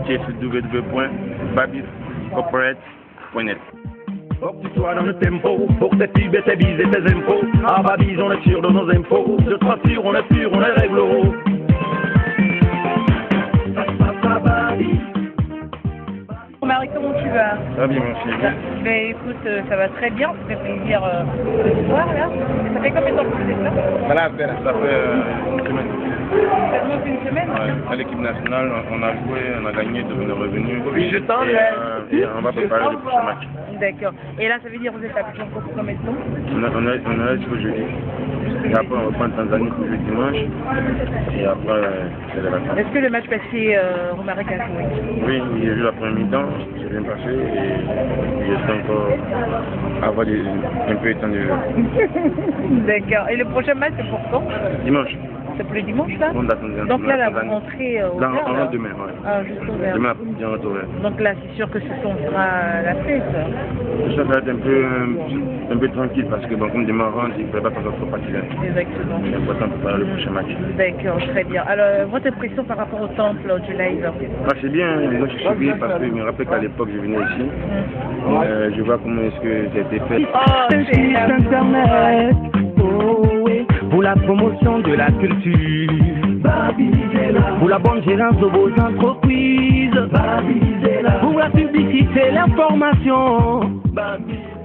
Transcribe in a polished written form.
qui est sur www.babiscorporate.net. Faut que tu sois dans le tempo, pour que tes pubs et tes bises et tes impôts. À Babis, on est sûr de nos impôts. Je te rassure, on est pur, on est réglo. Marie, comment tu vas? Très bien, merci. Ben écoute, ça va très bien, ça fait plaisir ce soir là. Ça fait combien de temps que tu fais ça? Voilà, ça fait une semaine. Seulement une semaine? Ouais, à l'équipe nationale, on a joué, on a gagné, on est revenu. Et on va préparer le prochain match. D'accord. Et là, ça veut dire que vous êtes à Abidjan pour combien de temps? On est là jusqu'au jeudi. Et après, on reprend en Tanzanie pour le dimanche. Et après, c'est les vacances. Est-ce que le match passé, Romaric a joué? Oui, j'ai vu la première mi-temps, c'est bien passé et j'espère encore avoir un peu de temps de jeu. D'accord. Et le prochain match, c'est pour quand? Dimanche. C'est pour le dimanche là? Donc là, vous rentrez au Là, vert, on là. rentre demain, ouais. Ah, juste au vert. Demain, bien retourné. Donc là, c'est sûr que ce son sera la fête. Ça va être un peu tranquille parce que bon, comme demain on rentre, il ne faut pas faire trop fatigué. Exactement. C'est important pour préparer le prochain match. D'accord, très bien. Alors, votre impression par rapport au temple du live? Ah, c'est bien, moi je suis bien parce que je me rappelle qu'à l'époque je venais ici. Je vois comment est-ce que ça a été fait. Oh, c'est Internet, oh oui, pour la promotion de la culture. Pour la bonne gérance de vos entreprises. Pour la publicité, l'information.